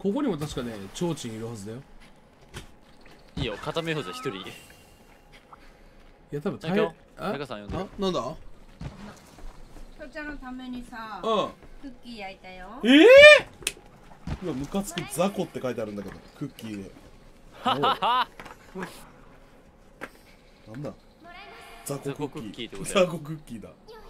ここにも確かね提灯いるはずだよ。 いいよ、固めようぜ、一人。 いや多分中尾、 あ中さん呼んで。 なんだ。 とちゃんのためにさ、 うん。 クッキー焼いたよ。 今ムカつく雑魚って書いてあるんだけど、クッキーで。なんだ。雑魚クッキーってことだよ。雑魚クッキーだ。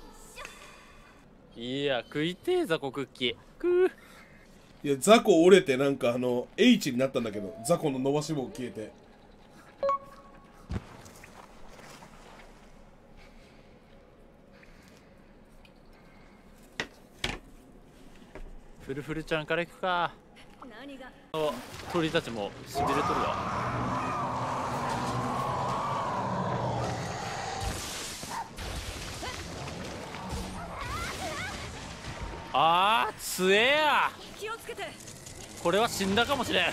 いや、食いてえ、雑魚クッキー。くいや、雑魚折れてなんかH になったんだけど、雑魚の伸ばし棒消えて。 フルフルちゃんから行くか。鳥たちもしびれとるわ。あー、強えや。これは死んだかもしれん。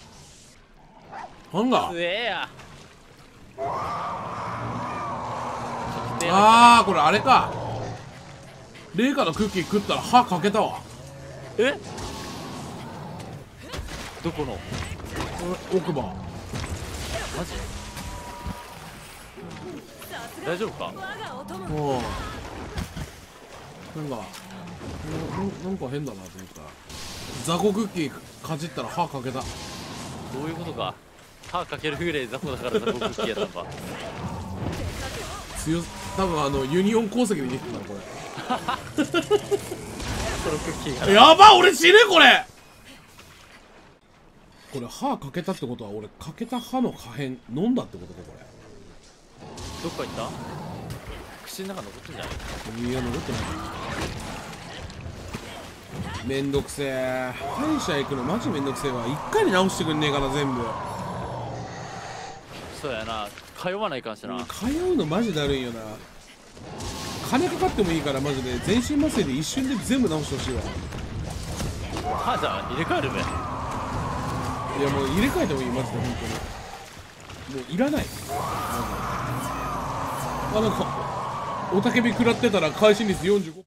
なんだ。 強えや。 あー、これあれか。レイカのクッキー食ったら歯かけたわ。 え、どこの奥歯。 マジ大丈夫か。 おなんか変だなと思ったら雑魚クッキーかじったら歯かけた。 どういうことか。歯かけるぐらい雑魚だから雑魚クッキーやったのか。 多分ユニオン鉱石でできてたのこれ。 このクッキーがやば、俺死ぬこれ。これ歯かけたってことは俺かけた歯の破片飲んだってことかこれ。 どっか行った。口の中残ってんじゃない。 いや残ってない。めんどくせえ。歯医者行くのマジめんどくせえわ。一回に直してくんねえかな全部。 そうやな、通わないかんしな。 通うのマジだるいよな。金かかってもいいからマジで全身麻酔で一瞬で全部直してほしいわ。 歯じゃあ入れ替えるべ。 いやもう入れ替えてもいいマジで本当に。もういらない。なんか雄たけび食らってたら開始率45%。